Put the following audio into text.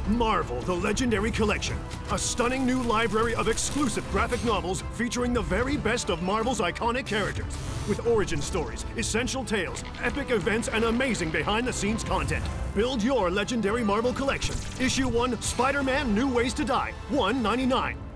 Marvel: The Legendary Collection, a stunning new library of exclusive graphic novels featuring the very best of Marvel's iconic characters, with origin stories, essential tales, epic events, and amazing behind-the-scenes content. Build your Legendary Marvel collection. Issue 1, Spider-Man: New Ways to Die, $1.99.